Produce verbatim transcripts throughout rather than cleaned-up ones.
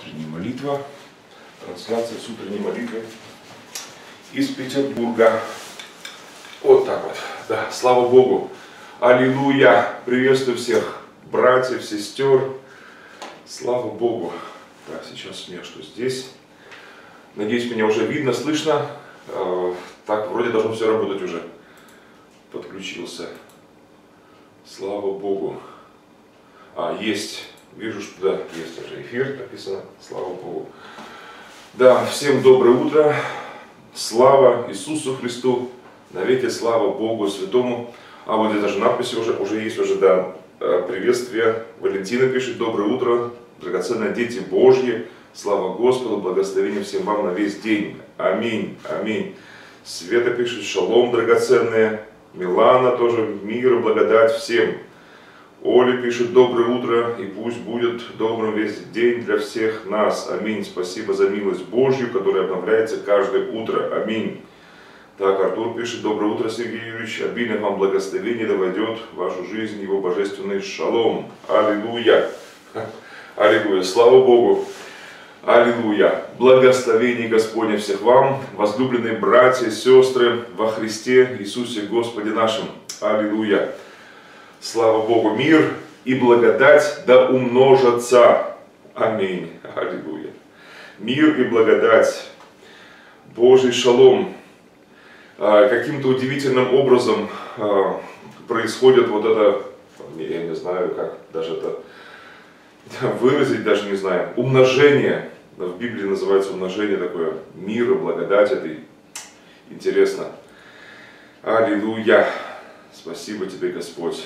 утренняя молитва, трансляция с утренней молитвой из Петербурга. Вот так вот, да, слава Богу, аллилуйя, приветствую всех братьев, сестер, слава Богу. Да, сейчас у меня что здесь, надеюсь, меня уже видно, слышно, так, вроде должно все работать уже, подключился, слава Богу. А, есть, вижу, что да, есть уже эфир, написано, слава Богу. Да, всем доброе утро, слава Иисусу Христу, навеки слава Богу Святому. А вот здесь даже надпись уже, уже есть, уже, да, приветствие. Валентина пишет, доброе утро, драгоценные дети Божьи, слава Господу, благословение всем вам на весь день. Аминь, аминь. Света пишет, шалом, драгоценные. Милана тоже, мир и благодать всем. Оля пишет, доброе утро, и пусть будет добрым весь день для всех нас. Аминь. Спасибо за милость Божью, которая обновляется каждое утро. Аминь. Так, Артур пишет, доброе утро, Сергей Юрьевич. Обильное вам благословение да войдет в вашу жизнь его божественный шалом. Аллилуйя. Аллилуйя. Слава Богу. Аллилуйя. Благословение Господне всех вам, возлюбленные братья и сестры во Христе Иисусе Господе нашим. Аллилуйя. Слава Богу, мир и благодать да умножатся. Аминь. Аллилуйя. Мир и благодать. Божий шалом. Каким-то удивительным образом происходит вот это, я не знаю, как даже это выразить, даже не знаю, умножение. В Библии называется умножение такое, мир и благодать. Это интересно. Аллилуйя. Спасибо тебе, Господь.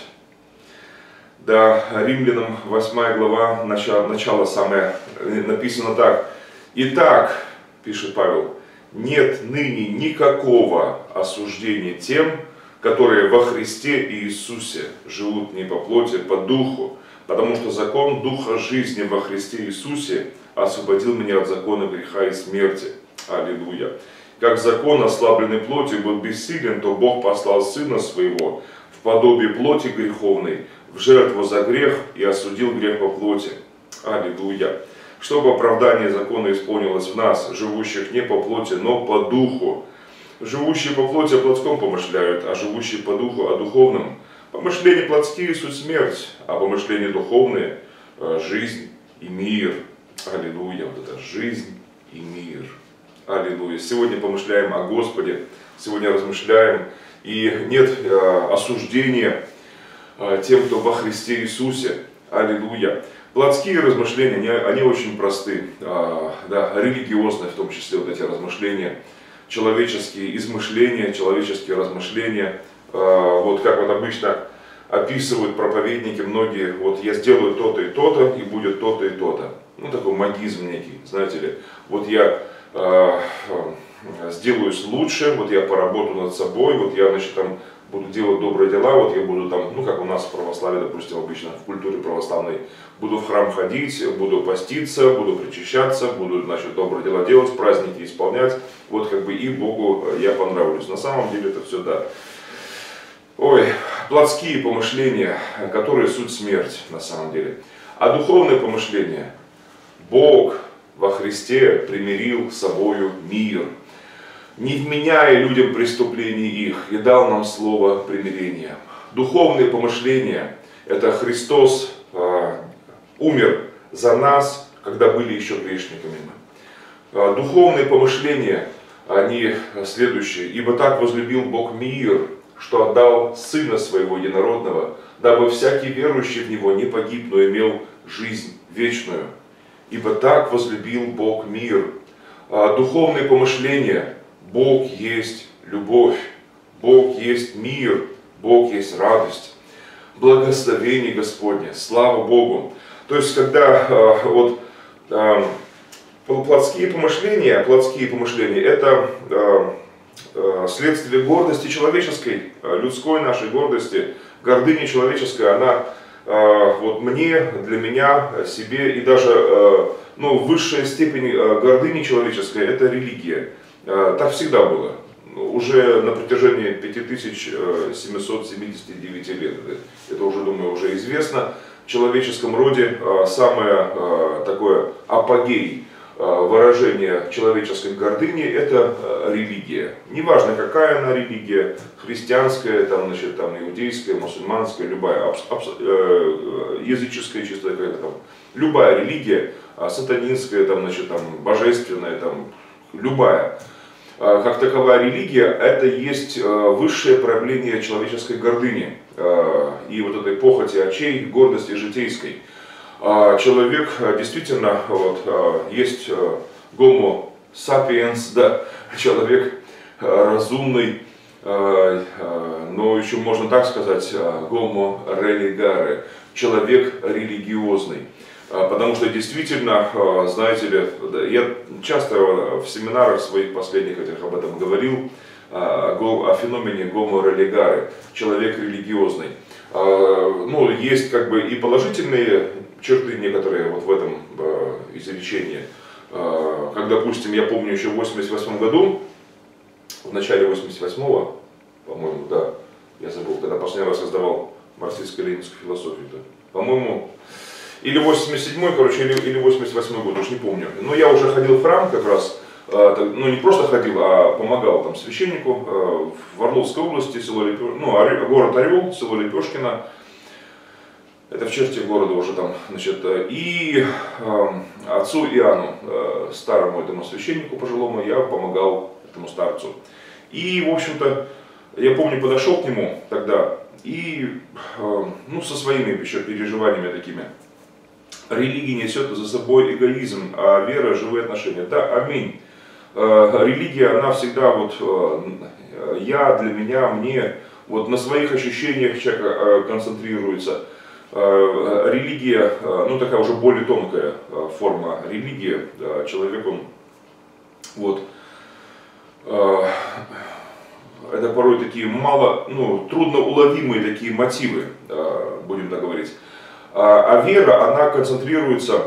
Да, Римлянам восьмая глава, начало, начало самое, написано так. Итак, пишет Павел, нет ныне никакого осуждения тем, которые во Христе Иисусе живут не по плоти, а по духу, потому что закон Духа жизни во Христе Иисусе освободил меня от закона греха и смерти. Аллилуйя. Как закон, ослабленный плотью, был бессилен, то Бог послал Сына Своего в подобие плоти греховной, в жертву за грех и осудил грех по плоти. Аллилуйя. Чтобы оправдание закона исполнилось в нас, живущих не по плоти, но по духу. Живущие по плоти о плотском помышляют, а живущие по духу о духовном. Помышления плотские суть смерть, а помышления духовные – жизнь и мир. Аллилуйя. Вот это жизнь и мир. Аллилуйя. Сегодня помышляем о Господе, сегодня размышляем, и нет э, осуждения э, тем, кто во Христе Иисусе. Аллилуйя. Плотские размышления, они, они очень просты, э, да, религиозные в том числе, вот эти размышления, человеческие измышления, человеческие размышления. Э, вот как вот обычно описывают проповедники многие, вот я сделаю то-то и то-то, и будет то-то и то-то. Ну, такой магизм некий, знаете ли. Вот я э, э, сделаюсь лучше, вот я поработаю над собой, вот я, значит, там буду делать добрые дела, вот я буду там, ну, как у нас в православии, допустим, обычно в культуре православной, буду в храм ходить, буду поститься, буду причащаться, буду, значит, добрые дела делать, праздники исполнять, вот как бы и Богу я понравлюсь. На самом деле это все, да. Ой, плотские помышления, которые суть смерть, на самом деле. А духовные помышления, Бог во Христе примирил с собою мир, не вменяя людям преступлений их, и дал нам слово примирения. Духовные помышления, это Христос э, умер за нас, когда были еще грешниками. Э, духовные помышления, они следующие. Ибо так возлюбил Бог мир, что отдал Сына Своего Единородного, дабы всякий верующий в Него не погиб, но имел жизнь вечную. Ибо так возлюбил Бог мир. Э, духовные помышления, Бог есть любовь, Бог есть мир, Бог есть радость, благословение Господне, слава Богу. То есть, когда э, вот э, плотские помышления, плотские помышления, это э, э, следствие гордости человеческой, э, людской нашей гордости, гордыня человеческая, она э, вот мне, для меня, себе, и даже э, ну, высшая степень э, гордыни человеческой, это религия. Так всегда было, уже на протяжении пяти тысяч семисот семидесяти девяти лет, это уже, думаю, уже известно. в человеческом роде самое такое апогей выражение человеческой гордыни — это религия. Неважно, какая она религия, христианская, там, значит, там, иудейская, мусульманская, любая, абс, абс, э, языческая, чисто какая-то там, любая религия, сатанинская, там, значит, там, божественная, там, любая. Как таковая религия — это есть высшее проявление человеческой гордыни и вот этой похоти очей, гордости житейской. Человек действительно, вот, есть гомо сапиенс, да, человек разумный, но еще можно так сказать, гомо религаре, человек религиозный. Потому что действительно, знаете ли, я часто в семинарах своих последних этих об этом говорил, о феномене гомо религаре, человек религиозный. Ну, есть как бы и положительные черты некоторые вот в этом э, изречении. Э, как, допустим, я помню еще в восемьдесят восьмом году, в начале восемьдесят восьмого, по-моему, да, я забыл, когда последний раз создавал марксистско-ленинскую философию, да, по-моему, или восемьдесят седьмой, короче, или, или восемьдесят восьмой год, уж не помню. Но я уже ходил в храм как раз, э, ну не просто ходил, а помогал там священнику э, в Орловской области, село Лепешкино, ну, Орел, город Орел, село Лепешкино. Это в черте города уже там, значит, и э, отцу Иоанну, э, старому этому священнику пожилому, я помогал этому старцу. И, в общем-то, я помню, подошел к нему тогда, и, э, ну, со своими еще переживаниями такими. Религия несет за собой эгоизм, а вера — живые отношения. Да, аминь. Э, религия, она всегда вот, э, я, для меня, мне, вот на своих ощущениях человек э, концентрируется. Религия, ну такая уже более тонкая форма религии, человек он, вот, это порой такие мало, ну, трудно уловимые такие мотивы, будем так говорить. А вера, она концентрируется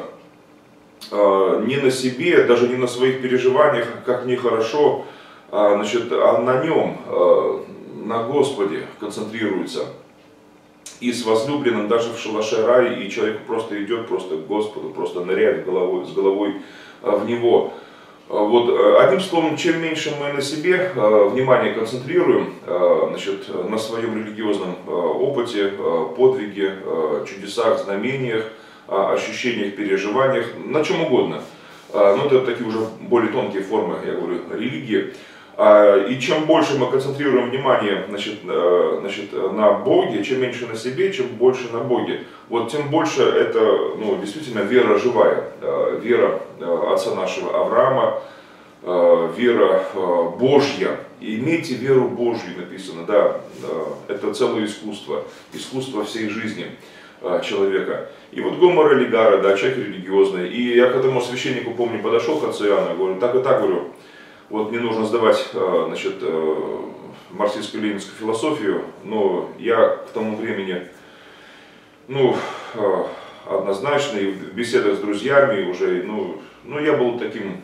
не на себе, даже не на своих переживаниях, как мне хорошо, значит, а на нем, на Господе концентрируется. И с возлюбленным даже в шалаше рая, и человек просто идет просто к Господу, просто ныряет головой, с головой в Него. Вот, одним словом, чем меньше мы на себе внимание концентрируем, значит, на своем религиозном опыте, подвиге, чудесах, знамениях, ощущениях, переживаниях, на чем угодно. Ну, это такие уже более тонкие формы, я говорю, религии. И чем больше мы концентрируем внимание, значит, значит, на Боге, чем меньше на себе, чем больше на Боге, вот тем больше это, ну, действительно вера живая, вера отца нашего Авраама, вера Божья. Имейте веру Божью, написано, да, это целое искусство, искусство всей жизни человека. И вот гомо религаре, да, человек религиозный. И я к этому священнику, помню, подошел к отцу Иоанну, говорю, так и так, говорю, вот мне нужно сдавать, значит, марксистско-ленинскую философию, но я к тому времени, ну, однозначно, и в беседах с друзьями уже, ну, ну я был таким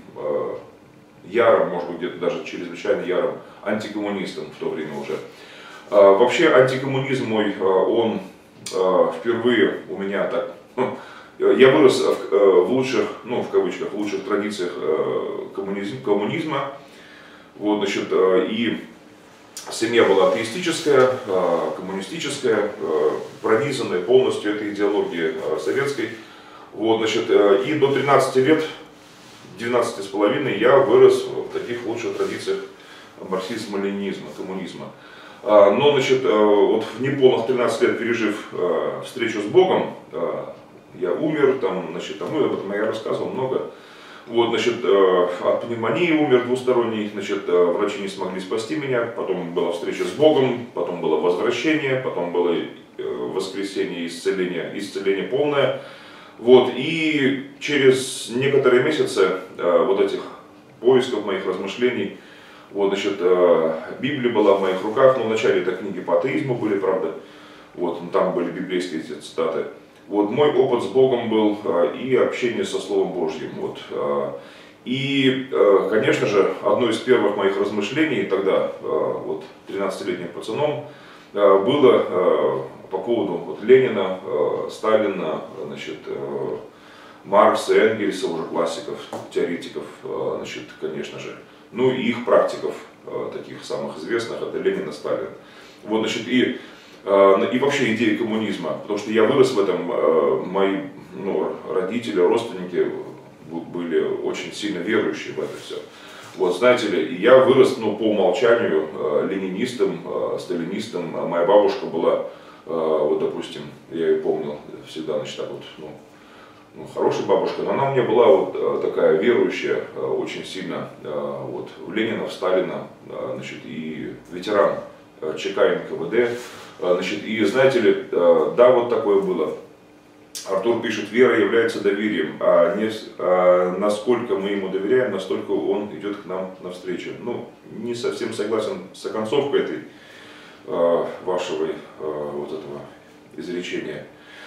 ярым, может быть, где-то даже чрезвычайно ярым антикоммунистом в то время уже. Вообще антикоммунизм мой, он впервые у меня так... Я вырос в лучших, ну в кавычках, в лучших традициях коммунизм, коммунизма, вот, значит, и семья была атеистическая, коммунистическая, пронизанная полностью этой идеологией советской, вот, значит, и до тринадцати лет, двенадцати с половиной, я вырос в таких лучших традициях марксизма-ленинизма, коммунизма. Но, значит, вот в неполных тринадцать лет, пережив встречу с Богом, я умер, там, значит, там, ну, об этом я рассказывал много. Вот, значит, от пневмонии умер двусторонней, значит, врачи не смогли спасти меня, потом была встреча с Богом, потом было возвращение, потом было воскресение, исцеление, исцеление полное. Вот, и через некоторые месяцы вот этих поисков, моих размышлений, вот, значит, Библия была в моих руках, но вначале это книги по атеизму были, правда, вот, там были библейские цитаты. Вот, мой опыт с Богом был и общение со Словом Божьим. Вот. И, конечно же, одно из первых моих размышлений тогда, вот, тринадцатилетним пацаном, было по поводу вот, Ленина, Сталина, значит, Маркса, Энгельса, уже классиков, теоретиков, значит, конечно же, ну и их практиков, таких самых известных, это Ленин и Сталин. Вот, значит, и, и вообще идеи коммунизма, потому что я вырос в этом, мои ну, родители, родственники были очень сильно верующие в это все. Вот, знаете ли, я вырос, ну, по умолчанию ленинистом, сталинистом, моя бабушка была, вот, допустим, я ее помнил всегда, значит, так вот, ну, ну, хорошая бабушка, но она у меня была вот такая верующая, очень сильно, вот, в Ленина, в Сталина, значит, и ветеран ЧК эн ка вэ дэ, значит, и знаете ли, да, вот такое было. Артур пишет, вера является доверием, а, не, а насколько мы ему доверяем, настолько он идет к нам навстречу. Ну, не совсем согласен с оконцовкой этой а, вашего а, вот этого изречения,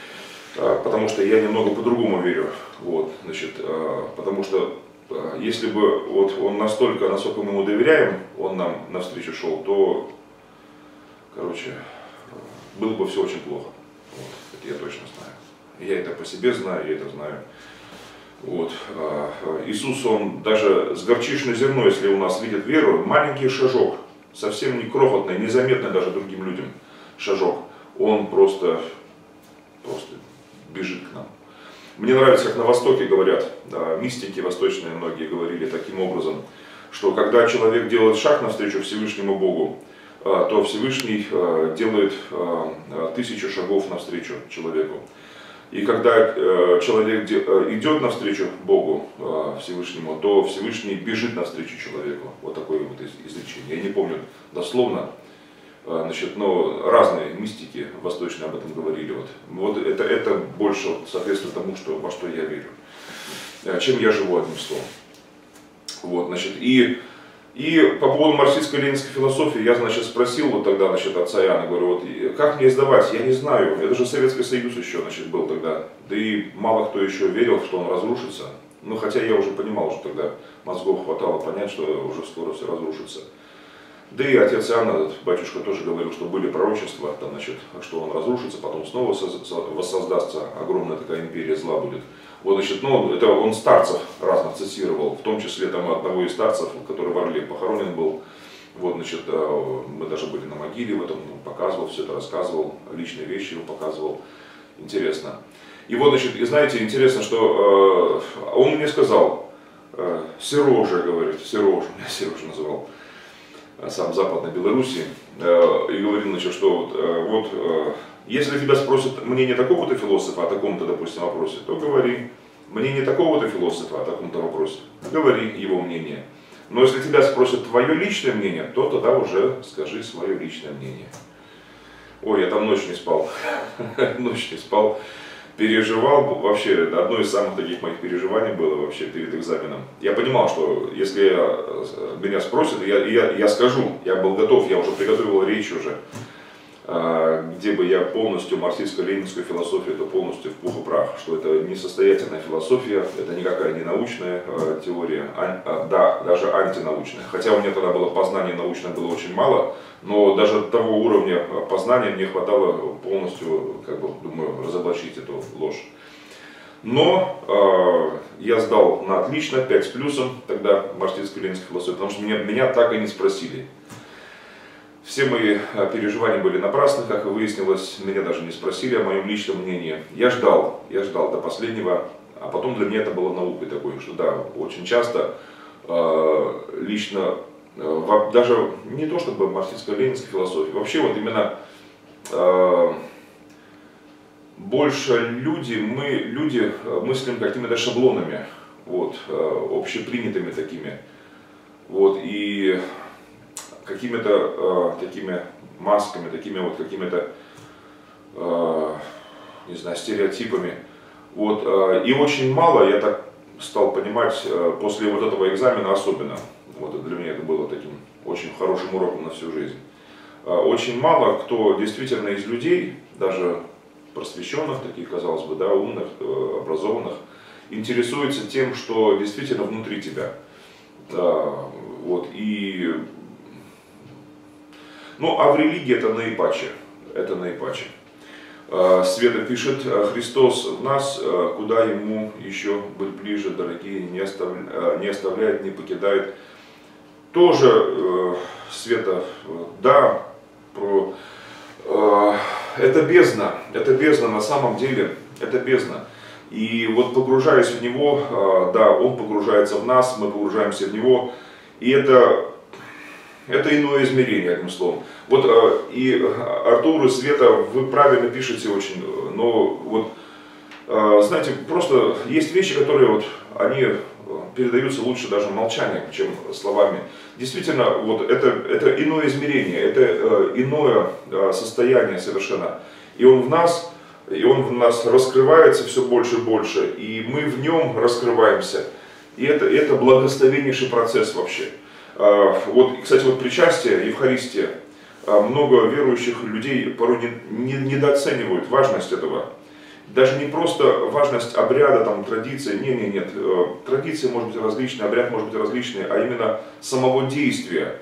а, потому что я немного по-другому верю, вот, значит, а, потому что а, если бы вот он настолько, насколько мы ему доверяем, он нам навстречу шел, то, короче, было бы все очень плохо, вот, это я точно знаю. Я это по себе знаю, я это знаю. Вот. Иисус, он даже с горчичное зерно, если у нас видит веру, маленький шажок, совсем не крохотный, незаметный даже другим людям шажок, он просто, просто бежит к нам. Мне нравится, как на Востоке говорят, да, мистики восточные многие говорили таким образом, что когда человек делает шаг навстречу Всевышнему Богу, то Всевышний делает тысячу шагов навстречу человеку. И когда э, человек э, идет навстречу Богу э, Всевышнему, то Всевышний бежит навстречу человеку. Вот такое вот изречение. Я не помню дословно, э, значит, но разные мистики восточные об этом говорили. Вот, вот это, это больше вот, соответствует тому, что, во что я верю, э, чем я живу, одним словом. Вот, значит, и, и по поводу марксистско-ленинской философии я, значит, спросил вот тогда, значит, отца Иоанна, говорю, вот как мне сдавать, я не знаю, это же Советский Союз еще, значит, был тогда, да и мало кто еще верил, что он разрушится, ну, хотя я уже понимал, что тогда мозгов хватало понять, что уже скоро все разрушится. Да и отец Иоанн, батюшка, тоже говорил, что были пророчества, там, значит, что он разрушится, потом снова воссоздастся, огромная такая империя зла будет. Вот, значит, ну, это он старцев разных цитировал, в том числе там одного из старцев, который в Орле похоронен был. Вот, значит, мы даже были на могиле в этом, показывал все это, рассказывал, личные вещи его показывал. Интересно. И вот, значит, и знаете, интересно, что э, он мне сказал, э, Сережа, говорит, Сережа, меня Сережа называл, сам Западной Белоруссии, э, и говорил, значит, что вот, э, вот э, если тебя спросят мнение такого-то философа о таком-то, допустим, вопросе, то говори. Мнение такого-то философа о таком-то вопросе, говори его мнение. Но если тебя спросят твое личное мнение, то тогда уже скажи свое личное мнение. Ой, я там ночь не спал, ночь не спал, переживал, вообще, одно из самых таких моих переживаний было вообще перед экзаменом. Я понимал, что если меня спросят, я, я, я скажу, я был готов, я уже приготовил речь уже, где бы я полностью марксистско-ленинскую философию, это полностью в пух и прах, что это несостоятельная философия, это никакая не научная э, теория, а, а, да, даже антинаучная. Хотя у меня тогда было познание научное было очень мало, но даже того уровня познания мне хватало полностью, как бы, думаю, разоблачить эту ложь. Но э, я сдал на отлично, пять с плюсом, тогда марксистско-ленинской философии, потому что меня, меня так и не спросили. Все мои переживания были напрасны, как и выяснилось, меня даже не спросили о моем личном мнении. Я ждал, я ждал до последнего, а потом для меня это было наукой такой, что да, очень часто э, лично, э, даже не то чтобы марксистско-ленинской философии, вообще вот именно э, больше люди, мы люди мыслим какими-то шаблонами, вот, э, общепринятыми такими, вот, и какими-то э, такими масками, такими вот какими-то, э, не знаю, стереотипами. Вот, э, и очень мало, я так стал понимать, э, после вот этого экзамена особенно, вот для меня это было таким очень хорошим уроком на всю жизнь. Э, очень мало кто действительно из людей, даже просвещенных, таких, казалось бы, да, умных, э, образованных, интересуется тем, что действительно внутри тебя. Да, вот, и Ну, а в религии это наипаче. Это наипаче. Света пишет, Христос в нас, куда ему еще быть ближе, дорогие, не оставляет, не, оставляет, не покидает. Тоже, Света, да, про, это бездна, это бездна на самом деле, это бездна. И вот погружаясь в него, да, он погружается в нас, мы погружаемся в него, и это... Это иное измерение, одним словом. Вот и Артур, и Света, вы правильно пишете очень, но вот, знаете, просто есть вещи, которые вот, они передаются лучше даже молчанием, чем словами. Действительно, вот это, это иное измерение, это иное состояние совершенно. И он в нас, и он в нас раскрывается все больше и больше, и мы в нем раскрываемся. И это, это благословеннейший процесс вообще. Вот, кстати, вот причастие, Евхаристия, много верующих людей порой не, не, недооценивают важность этого. Даже не просто важность обряда, там, традиции, не, не, нет, традиции может быть различные, обряд может быть различный, а именно самого действия.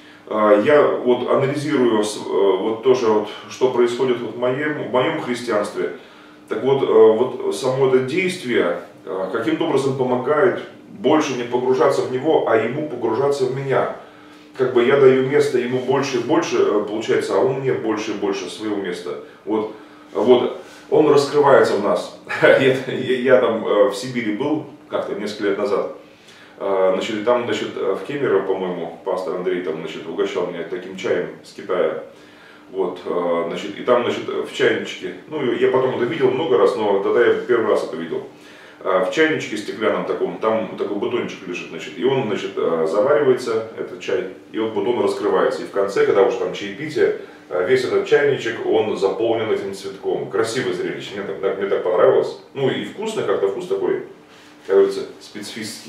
Я вот анализирую вот тоже, вот, что происходит вот в, моем, в моем христианстве. Так вот, вот само это действие каким-то образом помогает больше не погружаться в него, а ему погружаться в меня. Как бы я даю место ему больше и больше, получается, а он мне больше и больше своего места. Вот, вот он раскрывается в нас. Я, я, я там в Сибири был как-то несколько лет назад. Значит, и там, значит, в Кемерово, по-моему, пастор Андрей там, значит, угощал меня таким чаем с Китая. Вот, значит, и там, значит, в чайничке, ну, я потом это видел много раз, но тогда я первый раз это видел. В чайничке стеклянном таком, там такой бутончик лежит, значит, и он, значит, заваривается, этот чай, и вот бутон раскрывается. И в конце, когда уже там чаепитие, весь этот чайничек, он заполнен этим цветком. Красивое зрелище, мне так, мне так понравилось. Ну и вкусно, как-то вкус такой, как говорится, специфический,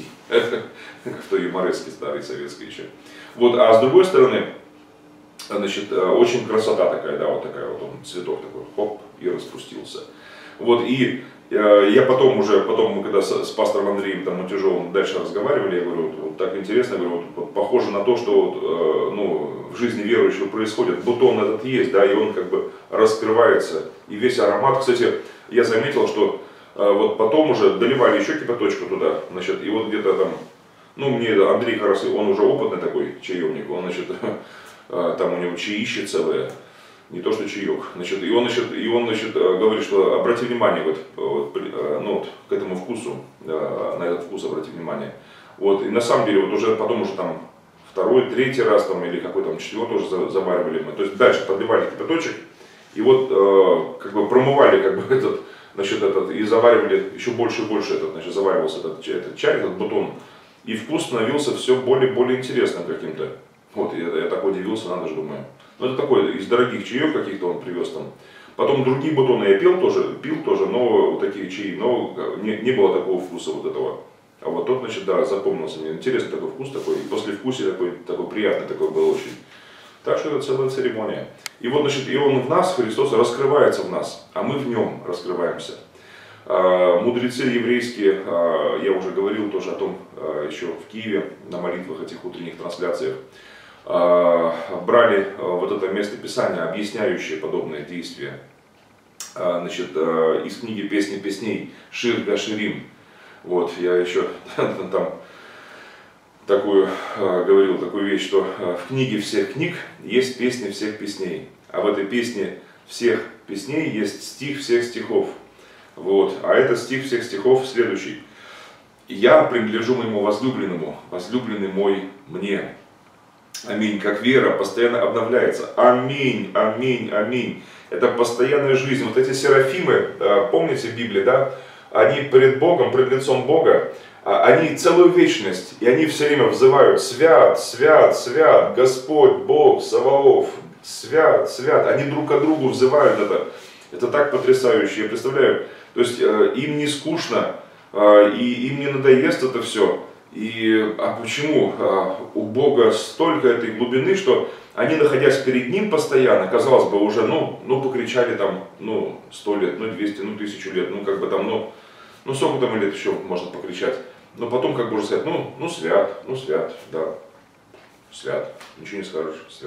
как в той юмореске старой советской еще. Вот, а с другой стороны, значит, очень красота такая, да, вот такая вот он, цветок такой, хоп, и распустился. Вот, и я потом уже, потом мы когда с, с пастором Андреем там Матюжовым дальше разговаривали, я говорю, вот, вот так интересно, я говорю, вот, вот, похоже на то, что вот, э, ну, в жизни верующего происходит, бутон этот есть, да, и он как бы раскрывается, и весь аромат, кстати, я заметил, что э, вот потом уже доливали еще кипяточку туда, значит, и вот где-то там, ну, мне Андрей как раз, он уже опытный такой чаемник, он, значит, э, там у него чаище целое. Не то что чаек. Значит, и он, значит, и он значит, говорит, что обрати внимание вот, вот, ну, вот, к этому вкусу, на этот вкус обрати внимание. Вот, и на самом деле вот уже потом уже там второй, третий раз там, или какой там четвертый уже заваривали мы. То есть дальше подливали кипяточек и вот э, как бы промывали как бы этот, значит, этот, и заваривали еще больше и больше этот, значит, заваривался этот, этот чай, этот бутон. И вкус становился все более и более интересным каким-то. Вот, я, я так удивился, надо же, думаю. Ну, это такой из дорогих чаев каких-то он привез там. Потом другие бутоны я пил тоже, пил тоже, но вот такие чаи, но не, не было такого вкуса вот этого. А вот тот, значит, да, запомнился мне. Интересный такой вкус такой, и послевкусие такой, такой приятный такой был очень. Так что это целая церемония. И вот, значит, и он в нас, Христос, раскрывается в нас, а мы в нем раскрываемся. Мудрецы еврейские, я уже говорил тоже о том еще в Киеве, на молитвах этих утренних трансляциях, брали вот это место Писания, объясняющее подобные действия, значит, из книги «Песни песней» Шир Гаширим. Вот, я еще там такую говорил, такую вещь, что в книге всех книг есть песни всех песней, а в этой песне всех песней есть стих всех стихов. Вот, а это стих всех стихов следующий. «Я принадлежу моему возлюбленному, возлюбленный мой мне». Аминь. Как вера постоянно обновляется. Аминь, аминь, аминь. Это постоянная жизнь. Вот эти серафимы, помните в Библии, да? Они перед Богом, пред лицом Бога, они целую вечность, и они все время взывают: свят, свят, свят, Господь, Бог, Саваоф, свят, свят. Они друг к другу взывают это. Это так потрясающе, я представляю. То есть им не скучно, и им не надоест это все. И, а почему? У Бога столько этой глубины, что они, находясь перед Ним постоянно, казалось бы, уже, ну, ну покричали там, ну, сто лет, ну, двести, ну, тысячу лет, ну, как бы там, ну, ну, сколько там лет еще можно покричать. Но потом, как бы уже сказать, ну, ну, свят, ну, свят, да, свят, ничего не скажешь, свят.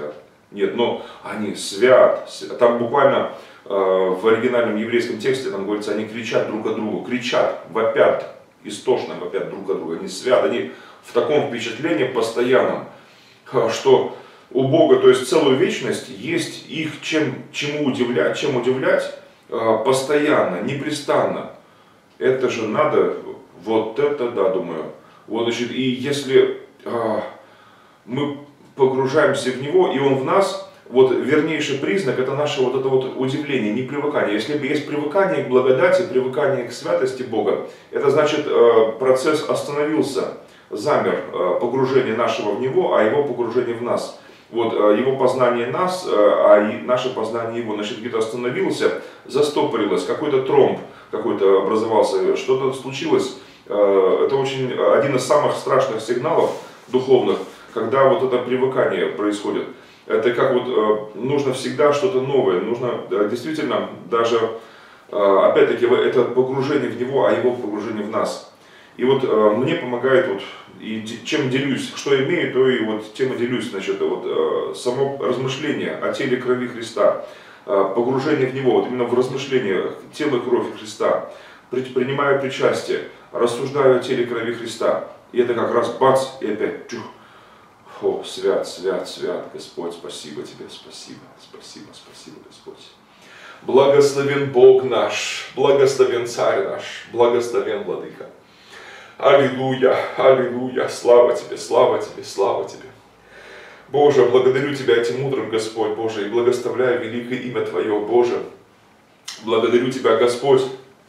Нет, но они свят. Там буквально э, в оригинальном еврейском тексте там говорится, они кричат друг от друга, кричат, вопят, истошно вопят друг от друга. Они свят, они в таком впечатлении постоянном, что у Бога, то есть целую вечность, есть их чем, чему удивлять, чем удивлять э, постоянно, непрестанно. Это же надо, вот это да, думаю. Вот, значит, и если э, мы погружаемся в Него, и Он в нас, вот вернейший признак, это наше вот это вот удивление, не привыкание. Если есть привыкание к благодати, привыкание к святости Бога, это значит, э, процесс остановился, замер, э, погружение нашего в Него, а Его погружение в нас. Вот, э, Его познание нас, э, а и наше познание Его, значит, где-то остановился, застопорилось, какой-то тромб какой-то образовался, что-то случилось. Э, это очень один из самых страшных сигналов духовных, когда вот это привыкание происходит. Это как вот э, нужно всегда что-то новое, нужно э, действительно даже, э, опять-таки, это погружение в Него, а Его погружение в нас. И вот э, мне помогает, вот, и чем делюсь, что имею, то и вот тем и делюсь, значит, вот, э, само размышление о теле и крови Христа, э, погружение в Него, вот именно в размышление тело и кровь Христа, при, принимаю причастие, рассуждаю о теле и крови Христа, и это как раз бац, и опять чух. О, свят, свят, свят, Господь, спасибо Тебе, спасибо, спасибо, спасибо, Господь. Благословен Бог наш, благословен Царь наш, благословен Владыка. Аллилуйя, аллилуйя, слава Тебе, слава Тебе, слава Тебе. Боже, благодарю Тебя этим утром, Господь, Боже, и благословляю великое имя Твое, Боже. Благодарю Тебя, Господь,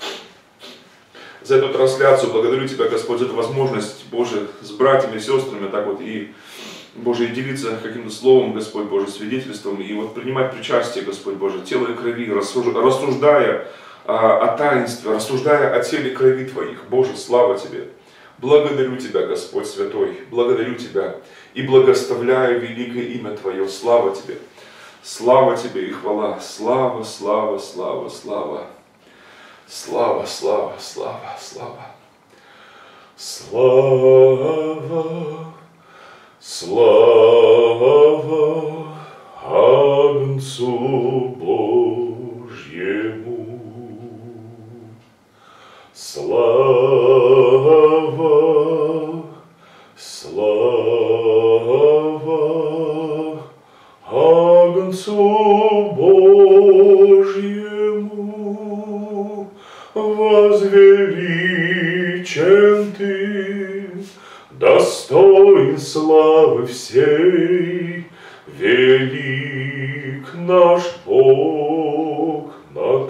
за эту трансляцию, благодарю Тебя, Господь, за эту возможность, Боже, с братьями и сестрами так вот и, Боже, и делиться каким-то словом, Господь Боже, свидетельством, и вот принимать причастие, Господь Боже, тело и крови, рассуждая а, о таинстве, рассуждая о теле и крови Твоих. Боже, слава Тебе. Благодарю Тебя, Господь Святой, благодарю Тебя и благословляю великое имя Твое. Слава Тебе, слава Тебе и хвала, слава, слава, слава, слава. Слава, слава, слава, слава. Слава, слава Агнцу Божьему. Слава, слава Агнцу Божьему. Возвеличен Ты, достоин славы всей, велик наш Бог на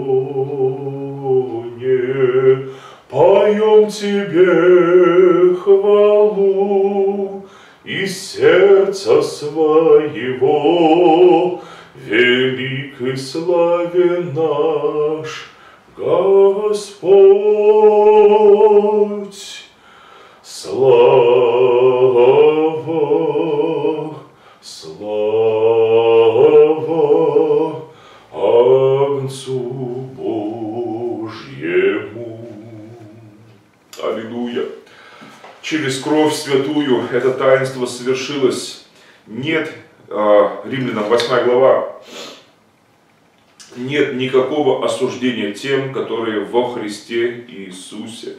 троне. Поем Тебе хвалу из сердца своего, велик и славен наш Господь. Слава, слава Агнцу Божьему. Аллилуйя. Через кровь святую это таинство совершилось. Нет, Римлянам восьмая глава, нет никакого осуждения тем, которые во Христе Иисусе.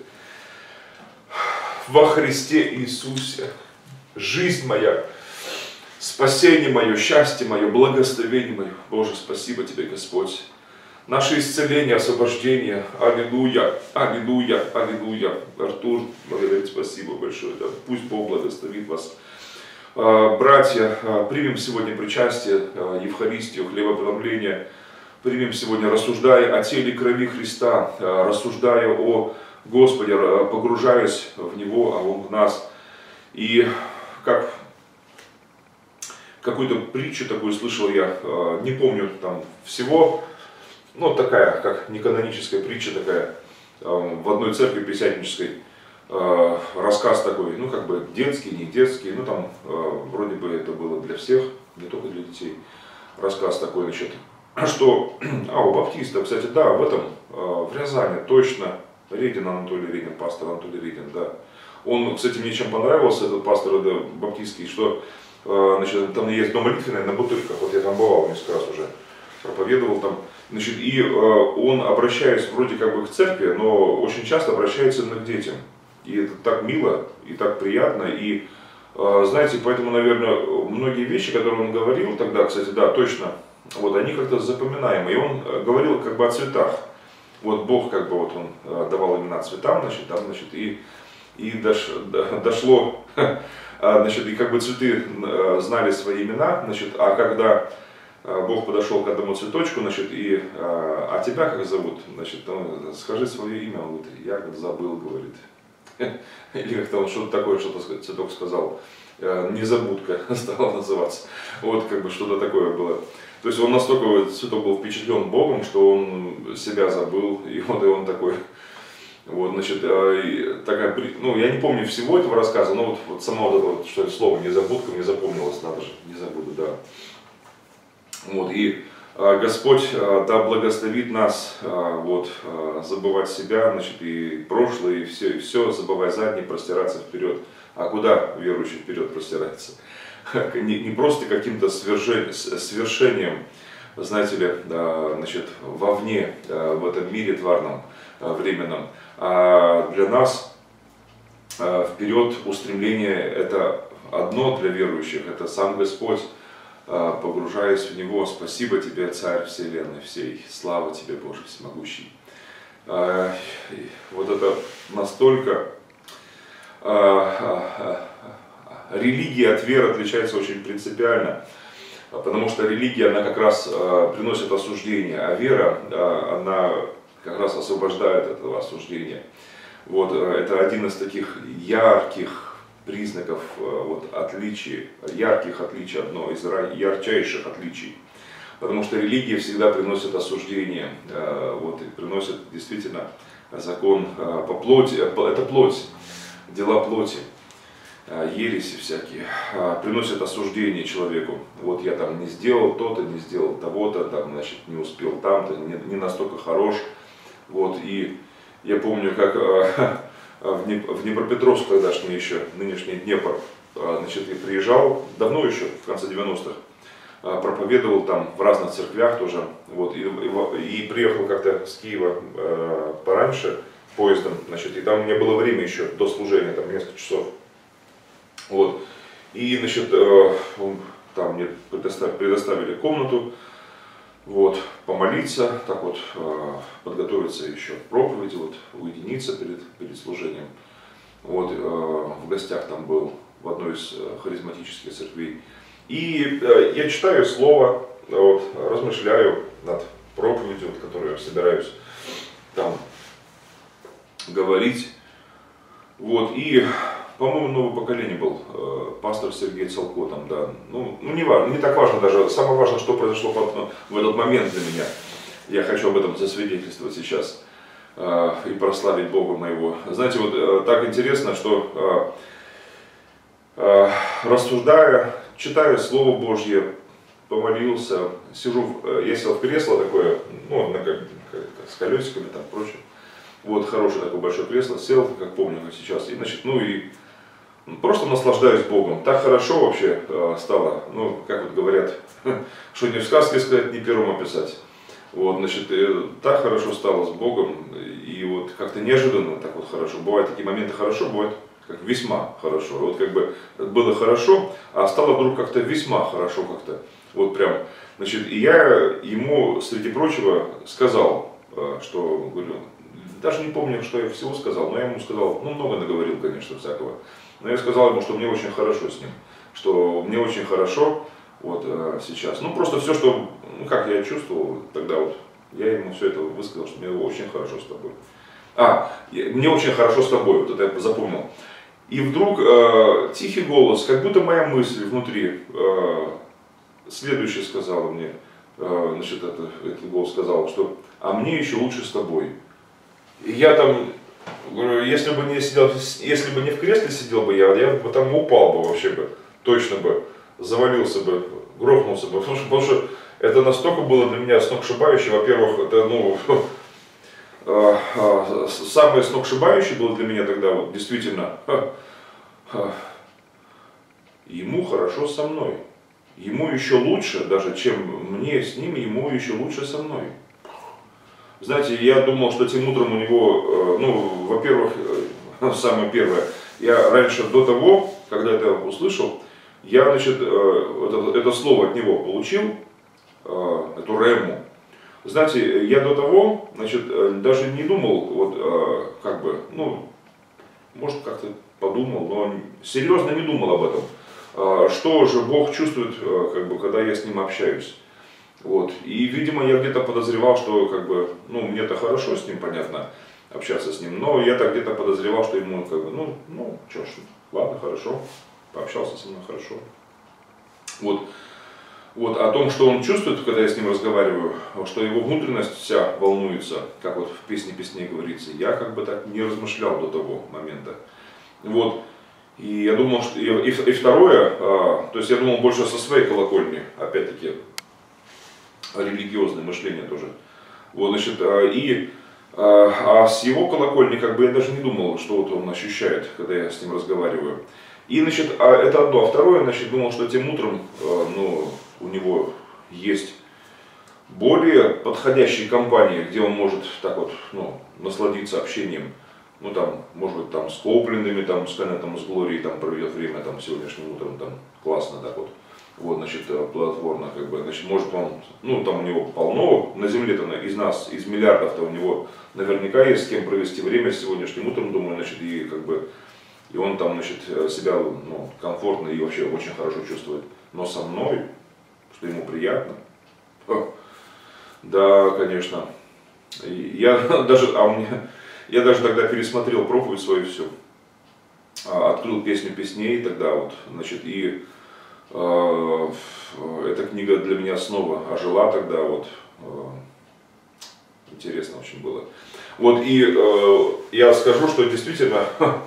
Во Христе Иисусе. Жизнь моя, спасение мое, счастье мое, благословение мое. Боже, спасибо Тебе, Господь. Наше исцеление, освобождение. Аллилуйя, аллилуйя, аллилуйя. Артур, благодарю, спасибо большое. Да. Пусть Бог благословит вас. Братья, примем сегодня причастие, Евхаристию, хлебопреломление. Примем сегодня, рассуждая о теле и крови Христа, рассуждая о Господе, погружаясь в Него, а Он в нас. И как какую-то притчу такую слышал я, не помню там всего, ну такая, как неканоническая притча такая, в одной церкви пятидесятнической, рассказ такой, ну как бы детский, не детский, ну там вроде бы это было для всех, не только для детей. Рассказ такой, значит, что, а у баптиста, кстати, да, в этом, в Рязани точно, Редин Анатолий Редин, пастор Анатолий Редин, да. Он, кстати, мне чем понравился, этот пастор да, баптистский, что значит, там есть дом молитвенный на Бутырках, вот я там бывал несколько раз уже, проповедовал там. Значит, и он, обращаясь вроде как бы к церкви, но очень часто обращается именно к детям. И это так мило, и так приятно, и знаете, поэтому, наверное, многие вещи, которые он говорил тогда, кстати, да, точно, вот они как-то запоминаемы. И он говорил как бы о цветах. Вот Бог как бы вот он давал имена цветам, значит, там, значит, и, и дош, дошло, значит, и как бы цветы знали свои имена, значит, а когда Бог подошел к одному цветочку, значит, и а тебя как зовут, значит, он, скажи свое имя, он говорит, я как забыл, говорит. Или как-то он что-то такое, что-то цветок сказал, незабудка стала называться. Вот как бы что-то такое было. То есть он настолько, цветок был впечатлен Богом, что он себя забыл, и вот и он такой. Вот, значит, такая, ну, я не помню всего этого рассказа, но вот, вот само вот это вот, что это слово незабудка мне запомнилось, надо же, не забуду, да. Вот, и Господь да благословит нас вот, забывать себя, значит, и прошлое, и все, и все, забывая заднее, простираться вперед. А куда верующий вперед простирается? Не, не просто каким-то свершением, знаете ли, значит, вовне, в этом мире тварном, временном, а для нас вперед устремление это одно для верующих, это сам Господь. Погружаясь в Него, спасибо Тебе, Царь Вселенной всей, слава Тебе, Боже Всемогущий. Вот это настолько религия от веры отличается очень принципиально, потому что религия, она как раз приносит осуждение, а вера, она как раз освобождает от этого осуждения. Вот это один из таких ярких признаков вот, отличий, ярких отличий, одно из ярчайших отличий. Потому что религия всегда приносит осуждение, вот, и приносит действительно закон по плоти, это плоть, дела плоти, ереси всякие, приносят осуждение человеку. Вот я там не сделал то-то, не сделал того-то, там, значит, не успел там-то, не, не настолько хорош. Вот, и я помню, как в Днепропетровск тогдашний еще, нынешний Днепр, значит, я приезжал, давно еще, в конце девяностых, проповедовал там в разных церквях тоже, вот, и, и, и приехал как-то с Киева э, пораньше поездом, значит, и там у меня было время еще до служения, там несколько часов, вот, и, значит, э, там мне предоставили, предоставили комнату, вот, помолиться, так вот, подготовиться еще к проповеди, вот, уединиться перед, перед служением. Вот, в гостях там был в одной из харизматических церквей. И я читаю слово, вот, размышляю над проповедью, вот, которую я собираюсь там говорить. Вот, и, по-моему, новое поколение был, э, пастор Сергей Цалко там, да, ну, ну не важно, не так важно даже, самое важное, что произошло в этот момент для меня. Я хочу об этом засвидетельствовать сейчас э, и прославить Бога моего. Знаете, вот э, так интересно, что э, э, рассуждая, читая Слово Божье, помолился, сижу, э, я сел в кресло такое, ну, на, как, как, с колесиками там, прочее. Вот, хорошее такое большое кресло, сел, как помню, как сейчас, и, значит, ну и просто наслаждаюсь Богом. Так хорошо вообще э, стало, ну, как вот говорят, что не в сказке сказать, не пером описать. Вот, значит, э, так хорошо стало с Богом, и вот как-то неожиданно так вот хорошо. Бывают такие моменты хорошо, бывает как весьма хорошо. Вот как бы было хорошо, а стало вдруг как-то весьма хорошо как-то. Вот прям, значит, и я ему, среди прочего, сказал, э, что, говорю, даже не помню, что я всего сказал, но я ему сказал, ну, много наговорил, конечно, всякого. Но я сказал ему, что мне очень хорошо с ним, что мне очень хорошо вот э, сейчас. Ну, просто все, что, ну, как я чувствовал тогда вот, я ему все это высказал, что мне очень хорошо с тобой. А, мне очень хорошо с тобой, вот это я запомнил. И вдруг э, тихий голос, как будто моя мысль внутри, э, следующее сказала мне, э, значит, это, этот голос сказал, что, а мне еще лучше с тобой. И я там, говорю, если бы не сидел, если бы не в кресле сидел бы я, я бы там упал бы вообще бы, точно бы, завалился бы, грохнулся бы, потому что, потому что это настолько было для меня сногсшибающе. Во-первых, это, ну, самое сногсшибающее было для меня тогда, вот, действительно, ему хорошо со мной. Ему еще лучше, даже чем мне с ним, ему еще лучше со мной. Знаете, я думал, что тем утром у него, ну, во-первых, самое первое, я раньше, до того, когда это услышал, я, значит, это, это слово от него получил, эту рему. Знаете, я до того, значит, даже не думал, вот, как бы, ну, может, как-то подумал, но серьезно не думал об этом. Что же Бог чувствует, как бы, когда я с ним общаюсь. Вот. И, видимо, я где-то подозревал, что, как бы, ну, мне-то хорошо с ним, понятно, общаться с ним, но я-то где-то подозревал, что ему, как бы, ну, ну, что ж, ладно, хорошо, пообщался со мной, хорошо. Вот. Вот, о том, что он чувствует, когда я с ним разговариваю, что его внутренность вся волнуется, как вот в «Песне песней» говорится, я как бы так не размышлял до того момента. Вот. И я думал, что... И, и, и второе, а, то есть я думал больше со своей колокольни, опять-таки, религиозное мышление тоже. Вот, значит, а, и а, а с его колокольни, как бы, я даже не думал, что вот он ощущает, когда я с ним разговариваю. И, значит, а, это одно. А второе, значит, думал, что тем утром, а, ну, у него есть более подходящие компании, где он может так вот, ну, насладиться общением, ну, там, может быть, там, с Копленными, там, с Канетом, с Глорией, там, проведет время, там, сегодняшним утром, там, классно, так вот, вот, значит, плодотворно, как бы, значит, может он, ну, там у него полно, на земле-то, из нас, из миллиардов-то у него наверняка есть с кем провести время сегодняшним утром, думаю, значит, и, как бы, и он там, значит, себя, ну, комфортно и вообще очень хорошо чувствует, но со мной, что ему приятно. О, да, конечно. Я даже, а мне, я даже тогда пересмотрел проповедь свою всю, открыл «Песню песней» тогда вот, значит, и э, эта книга для меня снова ожила тогда вот. Э, интересно очень было. Вот, и э, я скажу, что действительно